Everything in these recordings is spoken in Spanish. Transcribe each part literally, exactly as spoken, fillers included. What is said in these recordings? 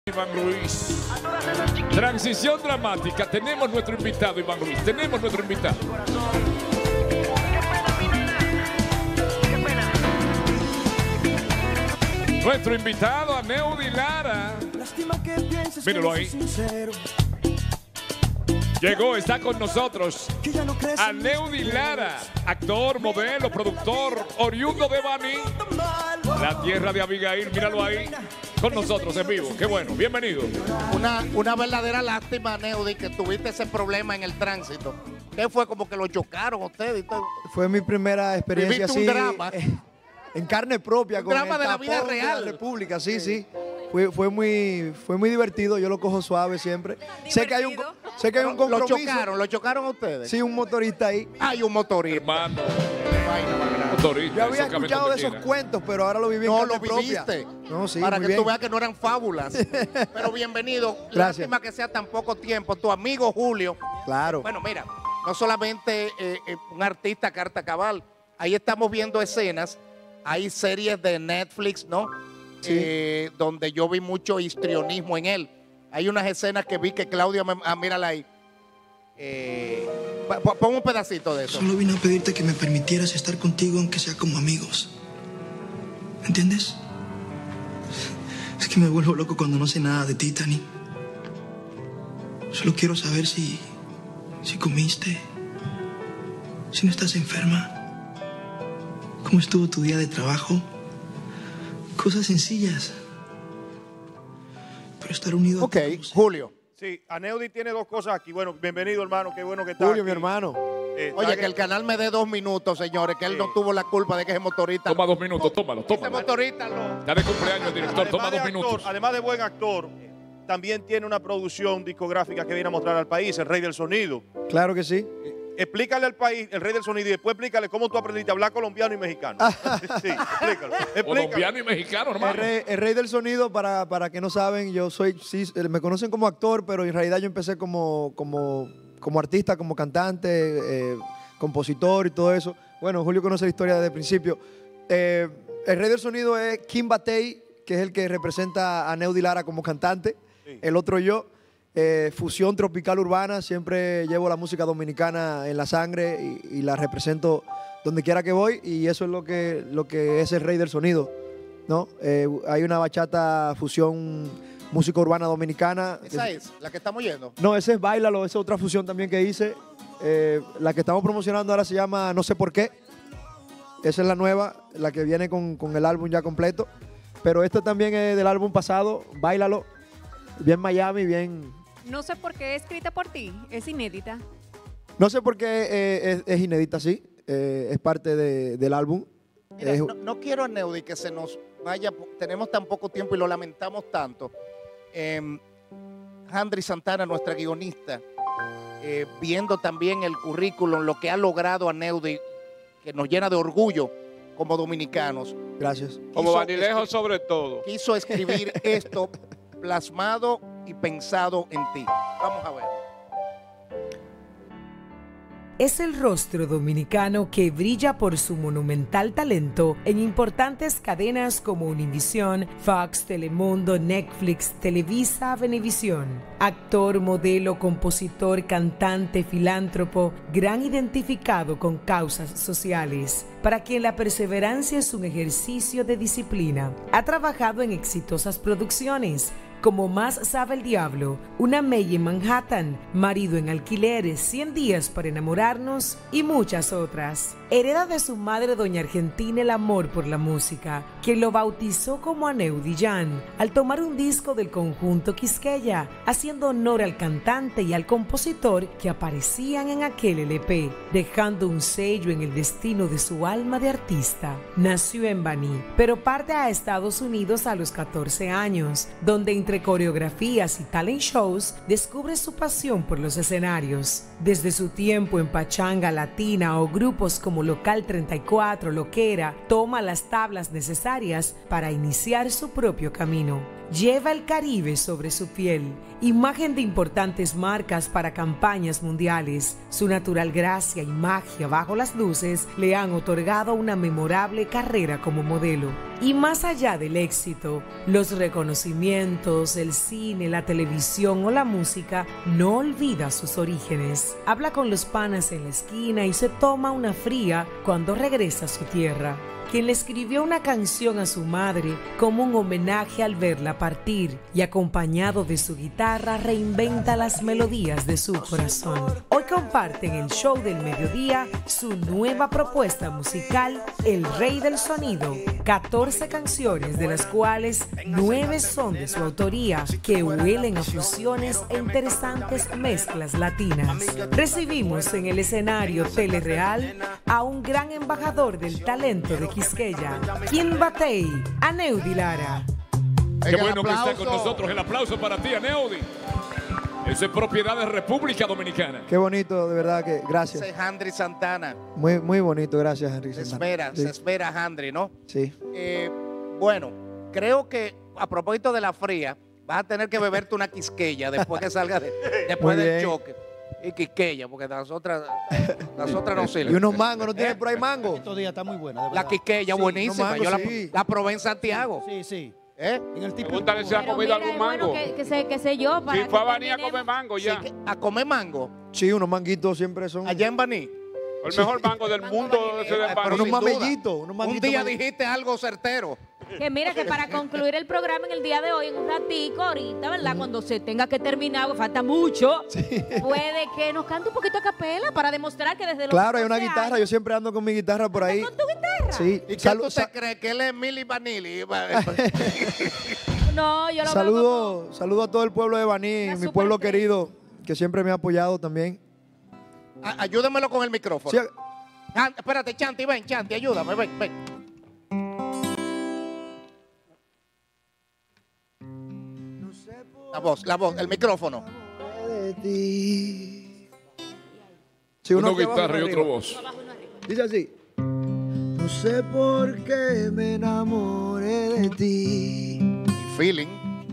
Iván Luis. Transición dramática. Tenemos nuestro invitado, Iván Luis. Tenemos nuestro invitado. Nuestro invitado, Aneudi Lara. Míralo ahí. Llegó, está con nosotros. Aneudi Lara, actor, modelo, productor, oriundo de Baní, la tierra de Abigail. Míralo ahí. Con nosotros en vivo. Qué bueno. Bienvenido. Una, una verdadera lástima, Aneudi, que tuviste ese problema en el tránsito. ¿Qué fue? Como que lo chocaron ustedes y todo. Fue mi primera experiencia así. Un drama. Eh, en carne propia. Un con drama el de la vida tapón real. De la República, sí, sí. Fue, fue, muy, fue muy divertido. Yo lo cojo suave siempre. Sé que hay un, sé que hay un compromiso. Lo chocaron, lo chocaron a ustedes. Sí, un motorista ahí. Hay un motorista. Hermano. Motorista, yo había escuchado de esos cuentos, pero ahora lo viví en no, carne lo viviste. propia. No, sí, Para que bien. tú veas que no eran fábulas. Pero bienvenido. Gracias. Lástima que sea tan poco tiempo. Tu amigo Julio. Claro. Bueno, mira, no solamente eh, eh, un artista carta cabal. Ahí estamos viendo escenas. Hay series de Netflix, ¿no? Sí. Eh, donde yo vi mucho histrionismo en él. Hay unas escenas que vi que Claudia, me, ah, mírala ahí. Eh, pon un pedacito de eso. Solo vine a pedirte que me permitieras estar contigo, aunque sea como amigos. ¿Me entiendes? Es que me vuelvo loco cuando no sé nada de ti, Tani. Solo quiero saber si... si comiste, si no estás enferma. ¿Cómo estuvo tu día de trabajo? Cosas sencillas. Pero estar unido Ok, a todos. Julio. Sí, Aneudi tiene dos cosas aquí. Bueno, bienvenido, hermano. Qué bueno que estás Julio, aquí. mi hermano. Eh, Oye, está- que el canal me dé dos minutos, señores, que él Sí. no tuvo la culpa de que ese motorista... Toma dos minutos, tómalo, Ese tómalo. motorista lo... Está de cumpleaños el director, toma además, de dos actor, minutos. además de buen actor, también tiene una producción discográfica que viene a mostrar al país, El Rey del Sonido. Claro que sí. Explícale al país, El Rey del Sonido, y después explícale cómo tú aprendiste a hablar colombiano y mexicano. sí, explícalo. explícalo. Colombiano y mexicano, El hermano. rey, el rey del sonido, para, para que no saben, yo soy, sí, me conocen como actor, pero en realidad yo empecé como, como, como artista, como cantante, eh, compositor y todo eso. Bueno, Julio conoce la historia desde el principio. Eh, el rey del sonido es Kim Batey, que es el que representa a Aneudi Lara como cantante. Sí. El otro yo, eh, fusión tropical urbana, siempre llevo la música dominicana en la sangre y, y la represento donde quiera que voy, y eso es lo que, lo que es el rey del sonido, ¿no? Eh, hay una bachata fusión música urbana dominicana. Esa es, la que estamos yendo. No, ese es Báilalo, esa es otra fusión también que hice. Eh, la que estamos promocionando ahora se llama No sé por qué. Esa es la nueva, la que viene con, con el álbum ya completo. Pero esta también es del álbum pasado, Báilalo. Bien Miami, bien... No sé por qué es escrita por ti, es inédita. No sé por qué eh, es, es inédita, sí. Eh, es parte de- del álbum. Mira, Es- no, no quiero, Aneudi, que se nos vaya, tenemos tan poco tiempo y lo lamentamos tanto. Eh, Handry Santana, nuestra guionista, eh, viendo también el currículum, lo que ha logrado Aneudi, que nos llena de orgullo como dominicanos. Gracias. Como Quiso Vanilejo escri- sobre todo. Quiso escribir esto plasmado y pensado en ti. Vamos a ver. Es el rostro dominicano que brilla por su monumental talento en importantes cadenas como Univision, Fox, Telemundo, Netflix, Televisa, Venevisión. Actor, modelo, compositor, cantante, filántropo, gran identificado con causas sociales, para quien la perseverancia es un ejercicio de disciplina. Ha trabajado en exitosas producciones como Más sabe el diablo, Una May en Manhattan, Marido en alquiler, cien días para enamorarnos y muchas otras. Hereda de su madre doña Argentina el amor por la música, quien lo bautizó como Aneudi Jan al tomar un disco del conjunto Quisqueya, haciendo honor al cantante y al compositor que aparecían en aquel L P, dejando un sello en el destino de su alma de artista. Nació en Baní, pero parte a Estados Unidos a los catorce años, donde entre coreografías y talent shows descubre su pasión por los escenarios. Desde su tiempo en pachanga latina o grupos como Local treinta y cuatro, Loquera, toma las tablas necesarias para iniciar su propio camino. lleva el Caribe sobre su piel, imagen de importantes marcas para campañas mundiales. Su natural gracia y magia bajo las luces le han otorgado una memorable carrera como modelo. Y más allá del éxito, los reconocimientos, el cine, la televisión o la música, no olvida sus orígenes. Habla con los panas en la esquina y se toma una fría cuando regresa a su tierra. Quien le escribió una canción a su madre como un homenaje al verla partir y acompañado de su guitarra reinventa las melodías de su corazón. Hoy comparten el show del mediodía su nueva propuesta musical, El Rey del Sonido. catorce canciones, de las cuales nueve son de su autoría, que huelen a fusiones e interesantes mezclas latinas. Recibimos en el escenario Telereal a un gran embajador del talento de Quisqueya, Kim Batey, Aneudi Lara. Qué bueno que está con nosotros. El aplauso para ti, Aneudi. Eso es propiedad de República Dominicana. Qué bonito, de verdad que gracias. Ese es Handry Santana. Muy, muy bonito, gracias, Henry Se Santana. espera, Sí. se espera Handry, ¿no? Sí. Eh, bueno, creo que a propósito de la fría, vas a tener que beberte una quisqueya después que salga de- después Muy del bien. choque. Y quisqueya, porque las otras, las otras no sirven. Y unos mangos, ¿no tienes por ahí mango? Estos días está muy buena, de La verdad. quisqueya, Sí, buenísima. no mango, Yo la, sí. la probé en Santiago. Sí, sí. ¿Eh? En el tipo. Pregúntale si ha Pero comido mira, algún es bueno mango. que, que, sé, que sé yo para Si que fue a Baní a terminemos. comer mango Sí, ya. que- a comer mango. Sí, unos manguitos siempre son. Allá en Baní. El mejor mango del mundo ese de Eh, pero Baní. unos sin duda. mamellitos, unos Un manguitos. día mame- dijiste algo certero. Que mira que para concluir el programa en el día de hoy, en un ratico, ahorita, ¿verdad? Cuando se tenga que terminar, porque falta mucho, puede que nos cante un poquito a capela para demostrar que desde los Claro, hay una doce guitarra. años- Yo siempre ando con mi guitarra por ahí. ¿Con tu guitarra? Sí. ¿Y qué Salu- tú te sa- crees? Que él es Milly Vanilli. No, yo lo veo Saludo, saludo a todo el pueblo de Baní, Una mi pueblo super querido, que siempre me ha apoyado también. A- Ayúdamelo con el micrófono. Sí, Ah, espérate, Chanti, ven, Chanti, ayúdame, ven, ven. La voz, la voz, el micrófono. de ti. Sí, Una aquí abajo, guitarra y uno otra arriba. voz. Dice así. No sé por qué me enamoré de ti. Feeling.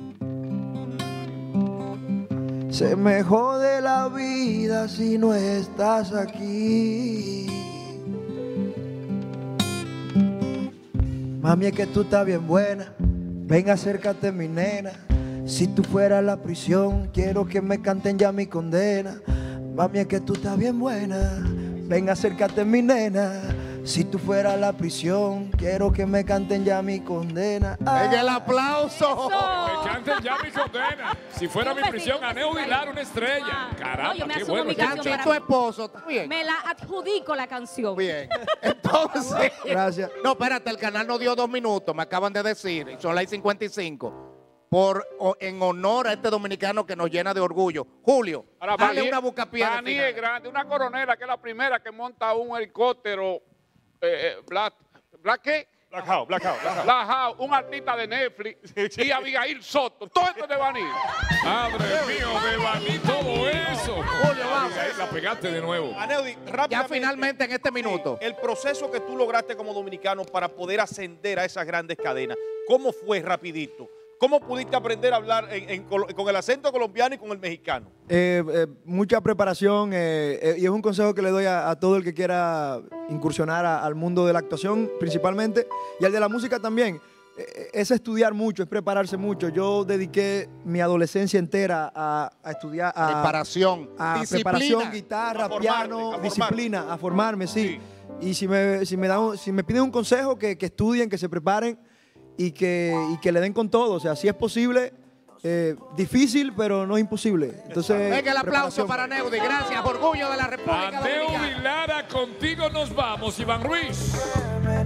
Se me jode la vida si no estás aquí. Mami, es que tú estás bien buena. Ven, acércate, mi nena. Si tú fueras a la prisión, quiero que me canten ya mi condena. Mami, es que tú estás bien buena. Ven, acércate, mi nena. Si tú fueras a la prisión, quiero que me canten ya mi condena. En el aplauso. Me canten ya mi condena. Si fuera mi prisión, Aneudi Lara, una estrella. Ah, no, Caramba, yo me qué asumo bueno. mi Chanti. canción Chanti, para tu esposo, ¿está bien? Me la adjudico la canción. Bien. Entonces. Gracias. No, espérate, el canal nos dio dos minutos, me acaban de decir, y son las cincuenta y cinco. Por, o- en honor a este dominicano que nos llena de orgullo. Julio, Ahora, dale Baní- una bucapié de Baní final. es grande. Una coronela que es la primera que monta un helicóptero. Eh, eh, Black, ¿Black qué? Black House, Black House, Black House. Black House, un artista de Netflix y Abigail Soto. Todo esto es de Baní. Madre mío, de Baní todo eso. Julio, vamos. Ahí la pegaste de nuevo. Aneudi, rápidamente. Ya finalmente en este minuto. El proceso que tú lograste como dominicano para poder ascender a esas grandes cadenas, ¿cómo fue rapidito? ¿Cómo pudiste aprender a hablar en- en colo- con el acento colombiano y con el mexicano? Eh, eh, mucha preparación eh, eh, y es un consejo que le doy a, a todo el que quiera incursionar a- al mundo de la actuación principalmente y al de la música también. Eh, es estudiar mucho, es prepararse mucho. Yo dediqué mi adolescencia entera a, a estudiar, a, Preparación, a disciplina. preparación, guitarra, A formarte, piano, a formarte. disciplina, a formarme, sí. Sí. Y si me, si, me dan un- si me piden un consejo, que, que estudien, que se preparen y que, y que le den con todo. O sea, si es posible, eh, difícil, pero no imposible. Entonces, Venga el aplauso preparación. para Neudi. Gracias, orgullo de la República Aneudi Dominicana. Lara, contigo nos vamos, Iván Ruiz.